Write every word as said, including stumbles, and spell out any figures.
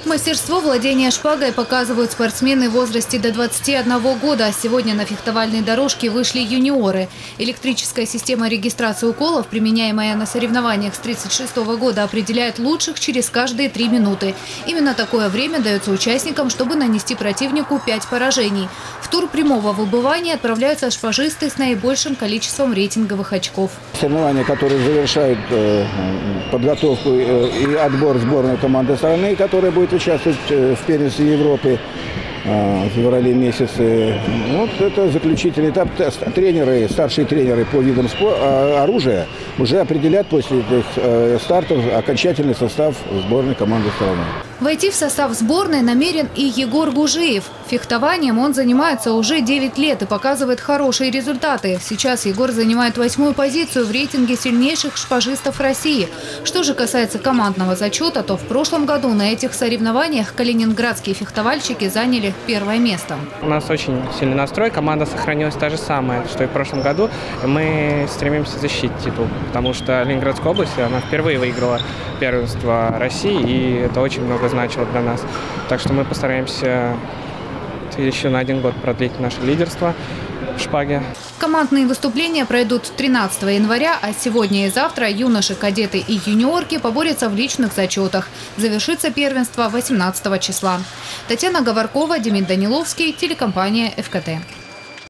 Мастерство владения шпагой показывают спортсмены в возрасте до двадцати одного года. Сегодня на фехтовальной дорожке вышли юниоры. Электрическая система регистрации уколов, применяемая на соревнованиях с тысяча девятьсот тридцать шестого года, определяет лучших через каждые три минуты. Именно такое время дается участникам, чтобы нанести противнику пять поражений. В тур прямого выбывания отправляются шпажисты с наибольшим количеством рейтинговых очков. Соревнования, которые завершают э, подготовку э, и отбор сборной команды страны, которая будет участвовать в первенстве Европы э, в феврале месяце. Вот это заключительный этап. Тренеры, старшие тренеры по видам спорта, оружия уже определят после этих э, стартов окончательный состав сборной команды страны. Войти в состав сборной намерен и Егор Гужиев. Фехтованием он занимается уже девять лет и показывает хорошие результаты. Сейчас Егор занимает восьмую позицию в рейтинге сильнейших шпажистов России. Что же касается командного зачета, то в прошлом году на этих соревнованиях калининградские фехтовальщики заняли первое место. У нас очень сильный настрой, команда сохранилась та же самая, что и в прошлом году. Мы стремимся защитить титул, потому что Ленинградская область, она впервые выиграла первенство России, и это очень много значило для нас. Так что мы постараемся еще на один год продлить наше лидерство в шпаге. Командные выступления пройдут тринадцатого января, а сегодня и завтра юноши, кадеты и юниорки поборются в личных зачетах. Завершится первенство восемнадцатого числа. Татьяна Говоркова, Демид Даниловский, телекомпания эф ка тэ.